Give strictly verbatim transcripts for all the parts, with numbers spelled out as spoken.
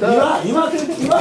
今今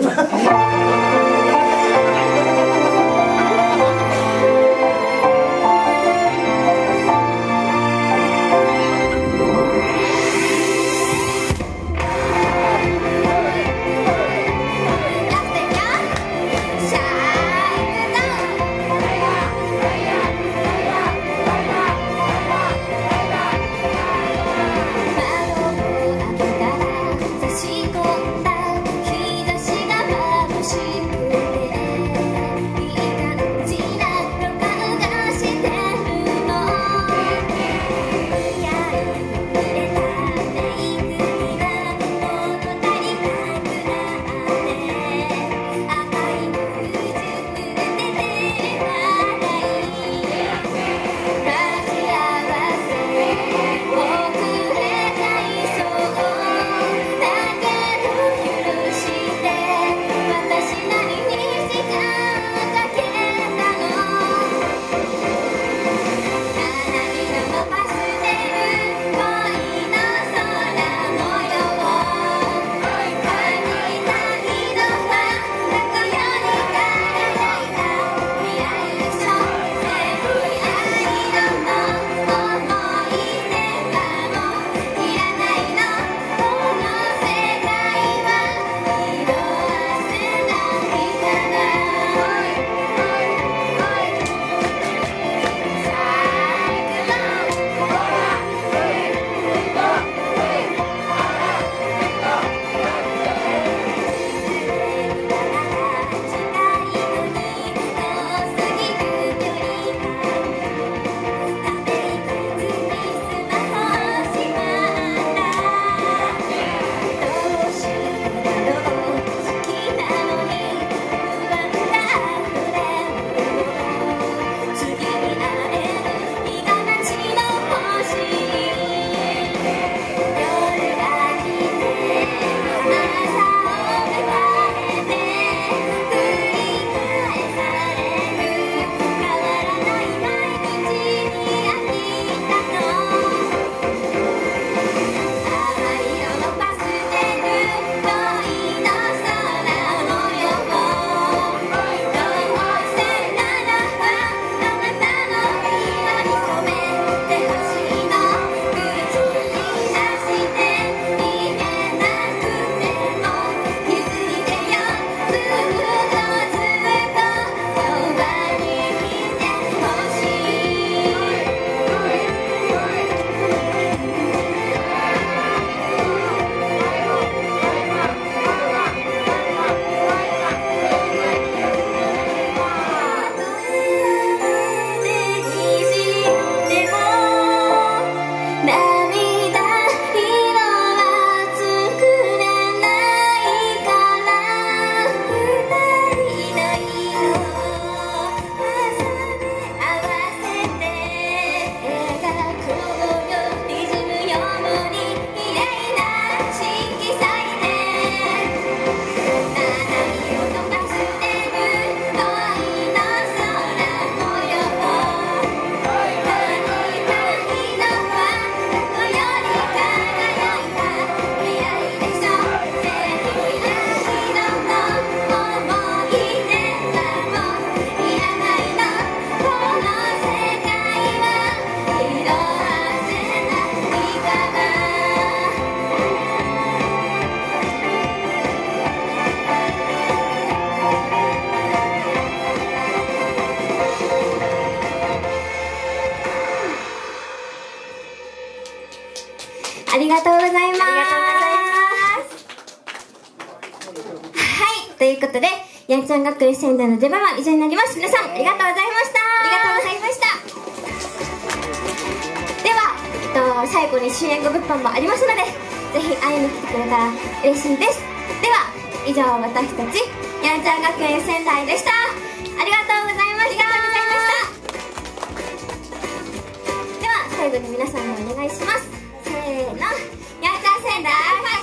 ありがとうございます。ありがとうございます。はい、ということで、やんちゃん学園仙台の出番は以上になります。皆さん、ありがとうございました。ありがとうございました。では、えっと、最後に終演後物販もありますので、ぜひ会いに来てくれたら嬉しいです。では、以上、私たち、やんちゃん学園仙台でした。ありがとうございました。では、最後に皆さんにお願いします。せーの、やんちゃん仙台